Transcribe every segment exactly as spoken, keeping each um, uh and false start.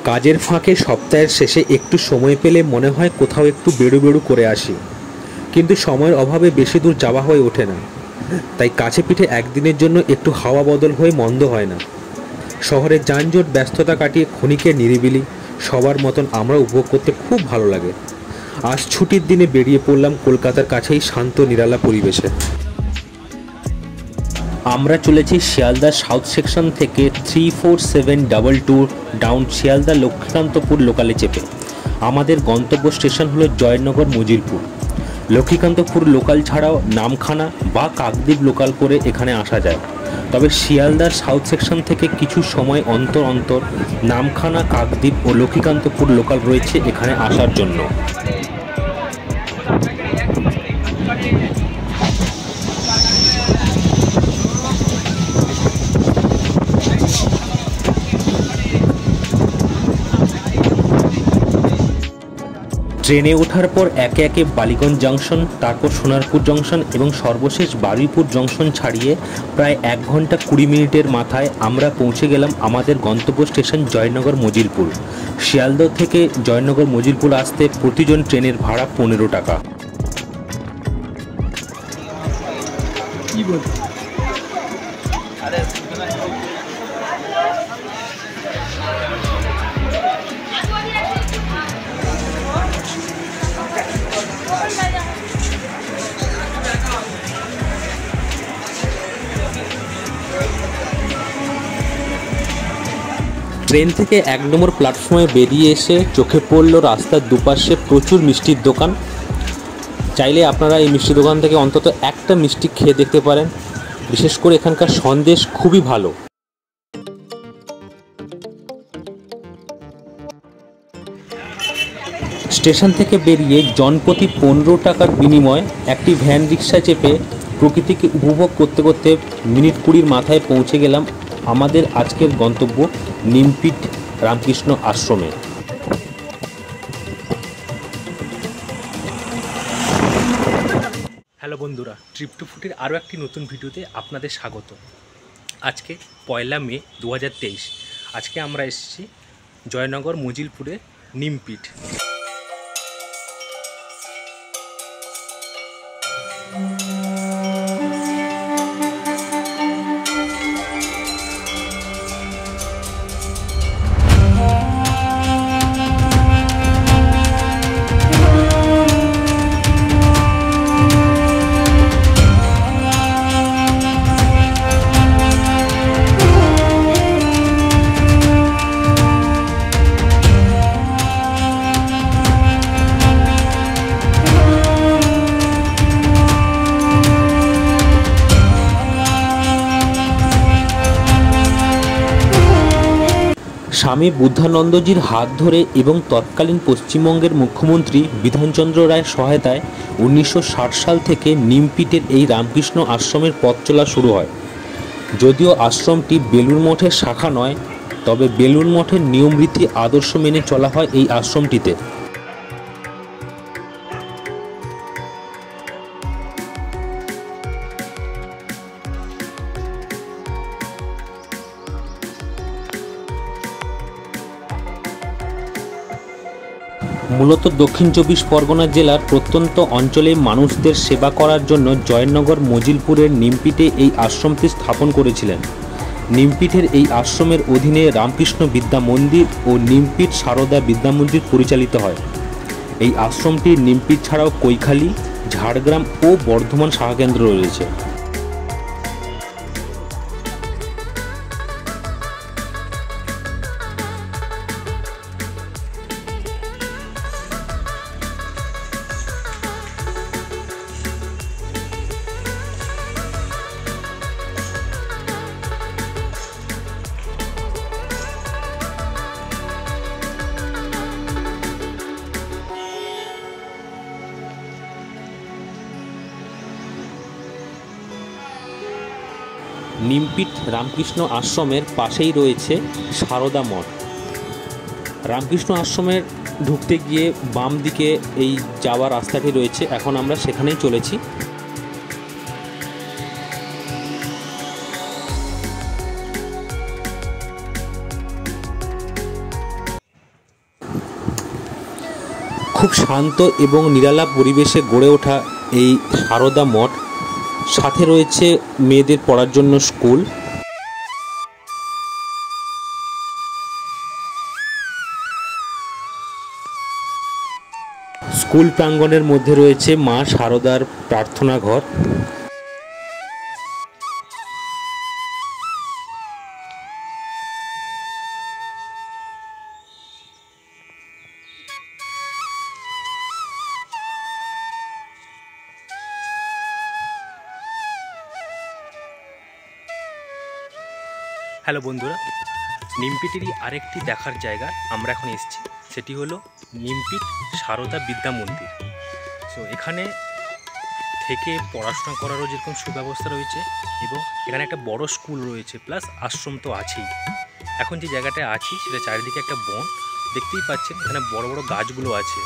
কাজের ফাঁকে সপ্তাহের শেষে একটু সময় পেলে মনে হয় কোথাও একটু বেড়ু বেড়ু করে আসি, কিন্তু সময়ের অভাবে বেশি দূর যাওয়া হয়ে ওঠে না। তাই কাছে পিঠে একদিনের জন্য একটু হাওয়া বদল হয়ে মন্দ হয় না। শহরের যানজট ব্যস্ততা কাটিয়ে ক্ষণিকের নিরিবিলি সবার মতন আমরা উপভোগ করতে খুব ভালো লাগে। আজ ছুটির দিনে বেরিয়ে পড়লাম কলকাতার কাছেই শান্ত নিরালা পরিবেশে। আমরা চলেছি শিয়ালদা সাউথ সেকশন থেকে three four seven double two down Sealdah Lakshmikantapur লোকালে চেপে। আমাদের গন্তব্য স্টেশন হলো জয়নগর-মজিলপুর। লক্ষ্মীকান্তপুর লোকাল ছাড়াও নামখানা বা কাকদ্বীপ লোকাল করে এখানে আসা যায়। তবে শিয়ালদার সাউথ সেকশন থেকে কিছু সময় অন্তর অন্তর নামখানা, কাকদ্বীপ ও লক্ষ্মীকান্তপুর লোকাল রয়েছে এখানে আসার জন্য। ট্রেনে ওঠার পর একে একে বালিগঞ্জ জংশন, তারপর সোনারপুর জংশন এবং সর্বশেষ বারুইপুর জংশন ছাড়িয়ে প্রায় এক ঘন্টা কুড়ি মিনিটের মাথায় আমরা পৌঁছে গেলাম আমাদের গন্তব্য স্টেশন জয়নগর-মজিলপুর। শিয়ালদহ থেকে জয়নগর-মজিলপুর আসতে প্রতিজন ট্রেনের ভাড়া পনেরো টাকা। ট্রেন থেকে এক নম্বর প্ল্যাটফর্মে বেরিয়ে এসে চোখে পড়ল রাস্তার দুপাশে প্রচুর মিষ্টির দোকান। চাইলে আপনারা এই মিষ্টি দোকান থেকে অন্তত একটা মিষ্টি খেয়ে দেখতে পারেন। বিশেষ করে এখানকার সন্দেশ খুবই ভালো। স্টেশন থেকে বেরিয়ে জনপ্রতি পনেরো টাকার বিনিময়ে একটি ভ্যান রিক্সা চেপে প্রকৃতিকে উপভোগ করতে করতে মিনিট কুড়ির মাথায় পৌঁছে গেলাম আমাদের আজকের গন্তব্য নিমপিঠ রামকৃষ্ণ আশ্রমে। হ্যালো বন্ধুরা, ট্রিপ টু ফুটের আরও একটি নতুন ভিডিওতে আপনাদের স্বাগত। আজকে পয়লা মে দু হাজার তেইশ। আজকে আমরা এসেছি জয়নগর-মজিলপুরে নিমপিঠ। স্বামী বুদ্ধানন্দজির হাত ধরে এবং তৎকালীন পশ্চিমবঙ্গের মুখ্যমন্ত্রী বিধানচন্দ্র রায়ের সহায়তায় উনিশশো ষাট সাল থেকে নিমপিঠের এই রামকৃষ্ণ আশ্রমের পথ চলা শুরু হয়। যদিও আশ্রমটি বেলুড় মঠের শাখা নয়, তবে বেলুড় মঠের নিয়মরীতি আদর্শ মেনে চলা হয় এই আশ্রমটিতে। মূলত দক্ষিণ চব্বিশ পরগনা জেলার প্রত্যন্ত অঞ্চলে মানুষদের সেবা করার জন্য জয়নগর-মজিলপুরের নিমপিঠে এই আশ্রমটি স্থাপন করেছিলেন। নিমপিঠের এই আশ্রমের অধীনে রামকৃষ্ণ বিদ্যা মন্দির ও নিমপিঠ সারদা বিদ্যা মন্দির পরিচালিত হয়। এই আশ্রমটি নিমপিঠ ছাড়াও কৈখালী, ঝাড়গ্রাম ও বর্ধমান শাখাকেন্দ্র রয়েছে। নিমপিঠ রামকৃষ্ণ আশ্রমের পাশেই রয়েছে সারদা মঠ। রামকৃষ্ণ আশ্রমের ঢুকতে গিয়ে বাম দিকে এই যাওয়ার রাস্তাটি রয়েছে, এখন আমরা সেখানেই চলেছি। খুব শান্ত এবং নিরালা পরিবেশে গড়ে ওঠা এই সারদা মঠ, সাথে রয়েছে মেয়েদের পড়ার জন্য স্কুল। স্কুল প্রাঙ্গণের মধ্যে রয়েছে মা সারদার প্রার্থনা ঘর। হ্যালো বন্ধুরা, নিমপিটেরই আরেকটি দেখার জায়গা আমরা এখন এসেছি, সেটি হলো নিমপিট সারদা বিদ্যা মন্দির। সো এখানে থেকে পড়াশোনা করারও যেরকম সুব্যবস্থা রয়েছে এবং এখানে একটা বড় স্কুল রয়েছে, প্লাস আশ্রম তো আছেই। এখন যে জায়গাটায় আছি সেটা চারিদিকে একটা বন, দেখতেই পাচ্ছেন এখানে বড় বড় গাছগুলো আছে।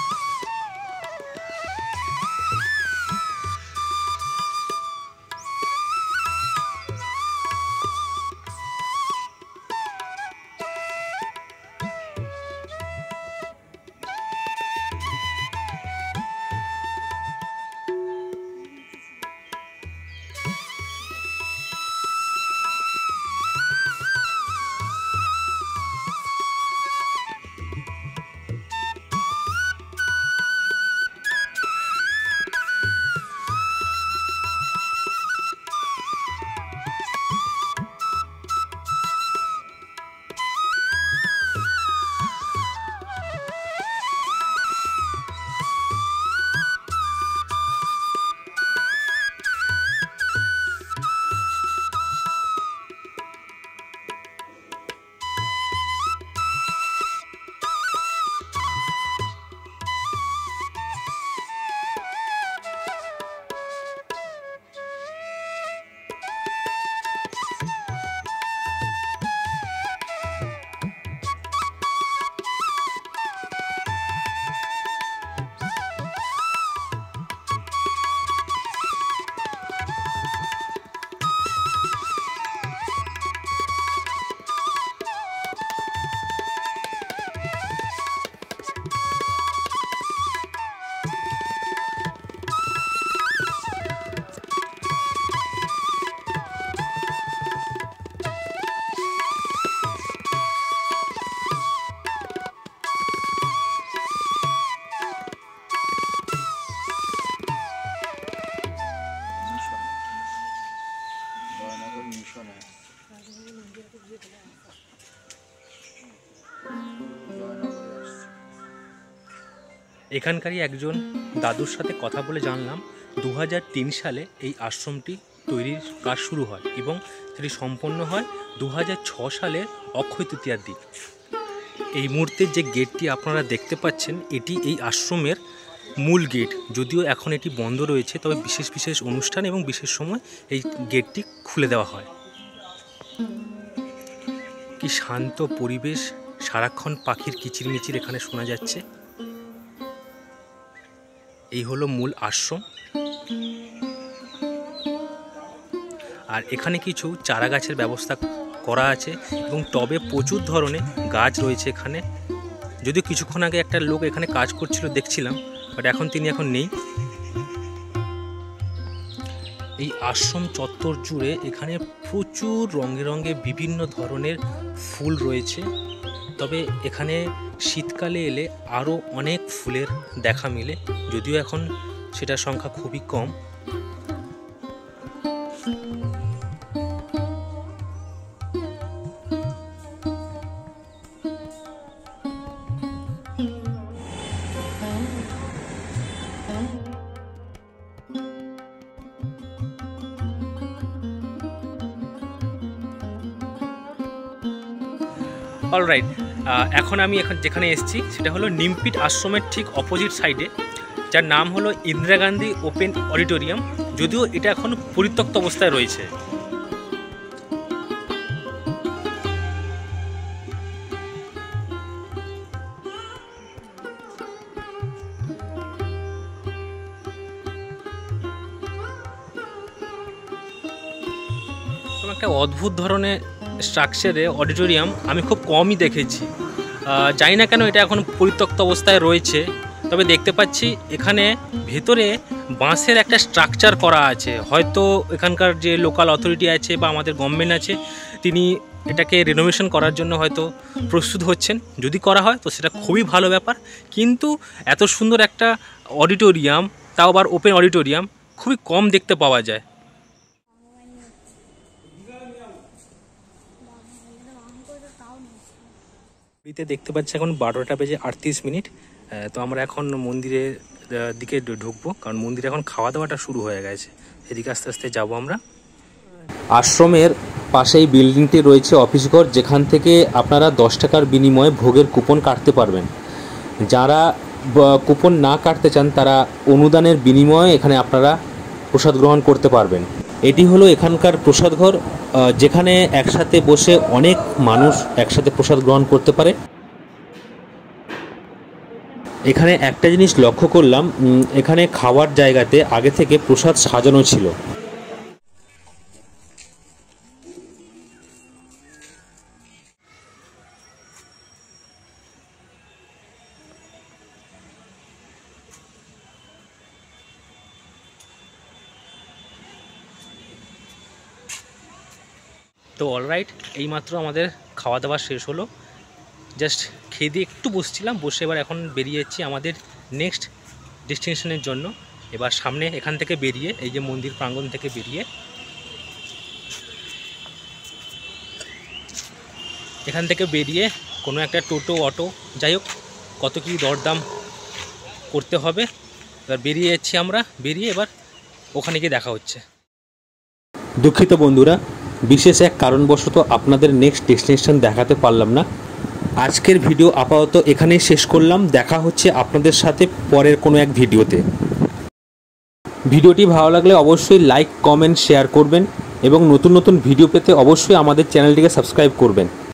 এখানকারই একজন দাদুর সাথে কথা বলে জানলাম দু হাজার তিন সালে এই আশ্রমটি তৈরির কাজ শুরু হয় এবং সেটি সম্পন্ন হয় দু হাজার ছ সালের অক্ষয় তৃতীয়ার দিন। এই মুহূর্তে যে গেটটি আপনারা দেখতে পাচ্ছেন এটি এই আশ্রমের মূল গেট, যদিও এখন এটি বন্ধ রয়েছে, তবে বিশেষ বিশেষ অনুষ্ঠান এবং বিশেষ সময় এই গেটটি খুলে দেওয়া হয়। কি শান্ত পরিবেশ, সারাক্ষণ পাখির কিচিরমিচির এখানে শোনা যাচ্ছে। এই হলো মূল আশ্রম। আর এখানে কিছু চারা গাছের ব্যবস্থা করা আছে এবং টবে প্রচুর ধরনের গাছ রয়েছে এখানে। যদিও কিছুক্ষণ আগে একটা লোক এখানে কাজ করছিল দেখছিলাম, বাট এখন তিনি এখন নেই। এই আশ্রম চত্বর জুড়ে এখানে প্রচুর রঙে রঙে বিভিন্ন ধরনের ফুল রয়েছে, তবে এখানে শীতকালে এলে আরও অনেক ফুলের দেখা মেলে, যদিও এখন সেটার সংখ্যা খুবই কম। অলরাইট, এখন আমি এখন যেখানে এসেছি সেটা হলো নিমপিট আশ্রমের ঠিক অপোজিট সাইডে, যার নাম হলো ইন্দিরা গান্ধী ওপেন অডিটোরিয়াম, যদিও এটা এখন পরিত্যক্ত অবস্থায় রয়েছে। একটা অদ্ভুত ধরনের স্ট্রাকচারে অডিটোরিয়াম আমি খুব কমই দেখেছি, জানি না কেন এটা এখন পরিত্যক্ত অবস্থায় রয়েছে। তবে দেখতে পাচ্ছি এখানে ভেতরে বাঁশের একটা স্ট্রাকচার করা আছে, হয়তো এখানকার যে লোকাল অথরিটি আছে বা আমাদের গভর্নমেন্ট আছে তিনি এটাকে রিনোভেশন করার জন্য হয়তো প্রস্তুত হচ্ছেন। যদি করা হয় তো সেটা খুবই ভালো ব্যাপার, কিন্তু এত সুন্দর একটা অডিটোরিয়াম, তাও আবার ওপেন অডিটোরিয়াম, খুবই কম দেখতে পাওয়া যায়। দেখতে পাচ্ছি এখন বারোটা বেজে আটত্রিশ মিনিট। তো আমরা এখন মন্দিরের দিকে ঢুকবো, কারণ মন্দিরে এখন খাওয়া দাওয়াটা শুরু হয়ে গেছে। এদিকে আস্তে আস্তে যাবো আমরা। আশ্রমের পাশেই বিল্ডিংটি রয়েছে অফিস ঘর, যেখান থেকে আপনারা দশ টাকার বিনিময়ে ভোগের কুপন কাটতে পারবেন। যারা কুপন না কাটতে চান তারা অনুদানের বিনিময়ে এখানে আপনারা প্রসাদ গ্রহণ করতে পারবেন। এটি হলো এখানকার প্রসাদ ঘর, যেখানে একসাথে বসে অনেক মানুষ একসাথে প্রসাদ গ্রহণ করতে পারে। এখানে একটা জিনিস লক্ষ্য করলাম, এখানে খাওয়ার জায়গাতে আগে থেকে প্রসাদ সাজানো ছিল। তো অলরাইট, এইমাত্র আমাদের খাওয়া দাওয়া শেষ হলো। জাস্ট খেয়ে দিয়ে একটু বসছিলাম, বসে এবার এখন বেরিয়ে যাচ্ছি আমাদের নেক্সট ডেস্টিনেশনের জন্য। এবার সামনে এখান থেকে বেরিয়ে, এই যে মন্দির প্রাঙ্গণ থেকে বেরিয়ে এখান থেকে বেরিয়ে কোনো একটা টোটো, অটো, যাই হোক কত কী দরদাম করতে হবে। এবার বেরিয়ে যাচ্ছি আমরা, বেরিয়ে এবার ওখানে গিয়ে দেখা হচ্ছে। দুঃখিত বন্ধুরা, বিশেষ এক কারণবশত আপনাদের নেক্সট ডেস্টিনেশন দেখাতে পারলাম না। আজকের ভিডিও আপাতত এখানেই শেষ করলাম। দেখা হচ্ছে আপনাদের সাথে পরের কোনো এক ভিডিওতে। ভিডিওটি ভালো লাগলে অবশ্যই লাইক, কমেন্ট, শেয়ার করবেন এবং নতুন নতুন ভিডিও পেতে অবশ্যই আমাদের চ্যানেলটিকে সাবস্ক্রাইব করবেন।